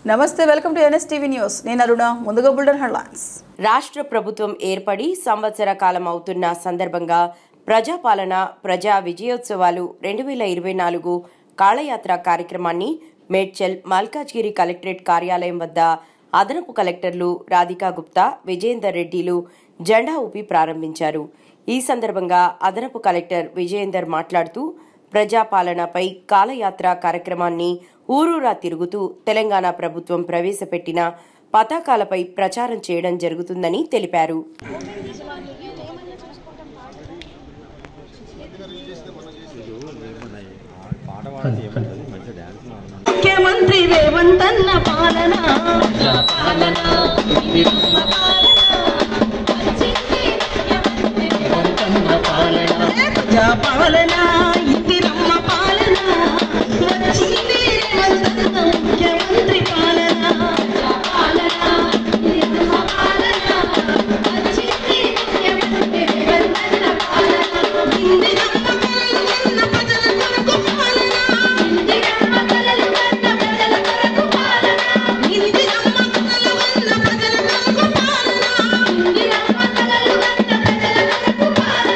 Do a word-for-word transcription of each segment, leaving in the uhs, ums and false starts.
నమస్తే, welcome to NSTV news. నేను అరుణ. ముందుగా బుల్డన్ హెడ్లైన్స్. రాష్ట్ర ప్రభుత్వం ఏర్పడి సంవత్సర కాలం అవుతున్న సందర్భంగా ప్రజాపాలన ప్రజా విజయోత్సవాలు రెండు వేల ఇరవై నాలుగు కాళయాత్ర కార్యక్రమాన్ని మేడ్చల్ మల్కాజ్గిరి కలెక్టరేట్ కార్యాలయం వద్ద అదనపు కలెక్టర్లు రాధికా గుప్తా, విజయేందర్ రెడ్డిలు జెండా ఊపి ప్రారంభించారు. ఈ సందర్భంగా అదనపు కలెక్టర్ విజయేందర్ మాట్లాడుతూ ప్రజాపాలనపై కాళయాత్ర కార్యక్రమాన్ని ఊరూరా తిరుగుతూ తెలంగాణ ప్రభుత్వం ప్రవేశపెట్టిన పతాకాలపై ప్రచారం చేయడం జరుగుతుందని తెలిపారు. ముఖ్యమంత్రి రేవంత్ అన్న పాలన ప్రజాపాలన ఇందిరమ్మ పాలన వచ్చింది రేవంత్ అన్న ముఖ్యమంత్రి పాలన వచ్చింది ముఖ్యమంత్రి రేవంత్ అన్న పాలన ఇందిరమ్మ పాలన ప్రజల కొరకు పాలన ఇందిరమ్మ కలలు కన్న ప్రజల కొరకు పాలన ఇందిరమ్మ కలలు కన్న ప్రజల కొరకు పాలన ఇందిరమ్మ కలలు కన్న ప్రజల కొరకు పాలన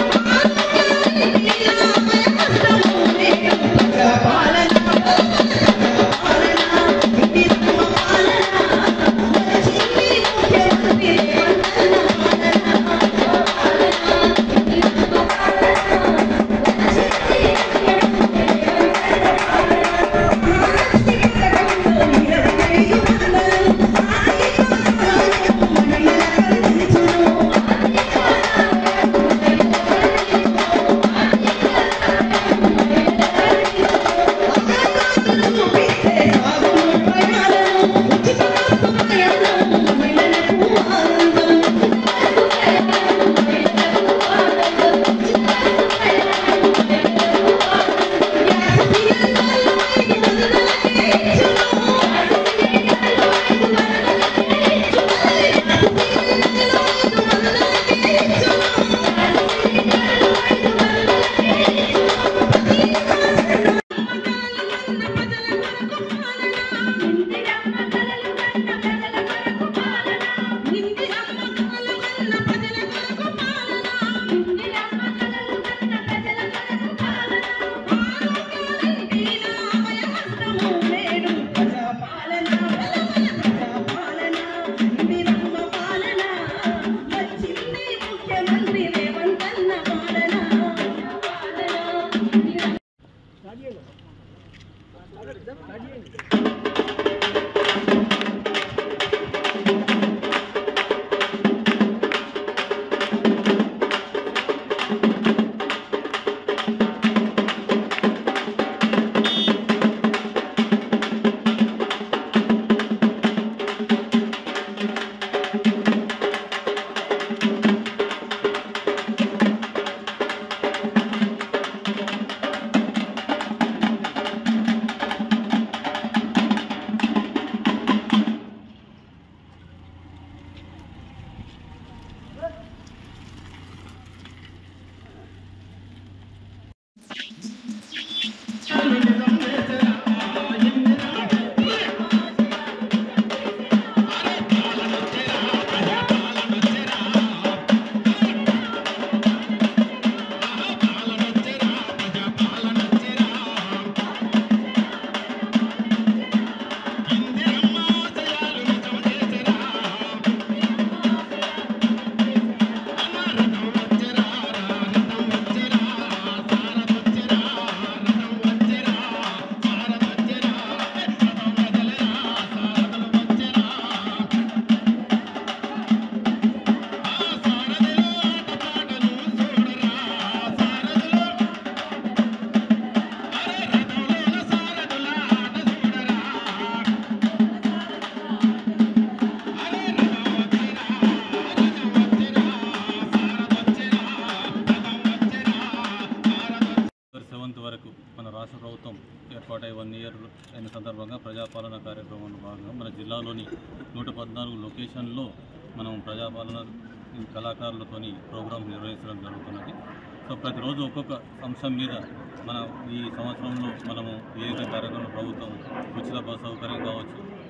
వరకు మన రాష్ట్ర ప్రభుత్వం ఏర్పాటై వన్ ఇయర్ అయిన సందర్భంగా ప్రజాపాలన కార్యక్రమంలో భాగంగా మన జిల్లాలోని నూట పద్నాలుగు లొకేషన్లో మనం ప్రజాపాలన కళాకారులతోని ప్రోగ్రాం నిర్వహించడం జరుగుతున్నది. సో ప్రతిరోజు ఒక్కొక్క అంశం మీద మనం ఈ సంవత్సరంలో మనము వివిధ కార్యక్రమాల ప్రభుత్వం ఉచిత బస్ సౌకర్యం కావచ్చు,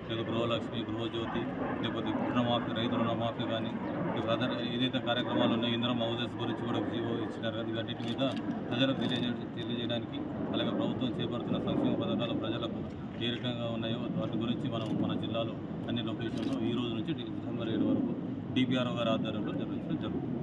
లేకపోతే గృహలక్ష్మి, గృహజ్యోతి, లేకపోతే రుణమాఫీ, రైతు రుణమాఫీ కానీ అదర్ ఏదైతే కార్యక్రమాలు ఉన్నాయో ఇందిరా హౌసెస్ గురించి కూడా జీవో ఇచ్చినారు కదా. ఇవన్నిటి మీద ప్రజలకు తెలియజే తెలియజేయడానికి అలాగే ప్రభుత్వం చేపడుతున్న సంక్షేమ పథకాలు ప్రజలకు ఏ రకంగా ఉన్నాయో వాటి గురించి మనం మన జిల్లాలో అన్ని లొకేషన్లో ఈ రోజు నుంచి డిసెంబర్ ఏడు వరకు డిపిఆర్ఓ గారి ఆధ్వర్యంలో నిర్వహించడం జరుగుతుంది.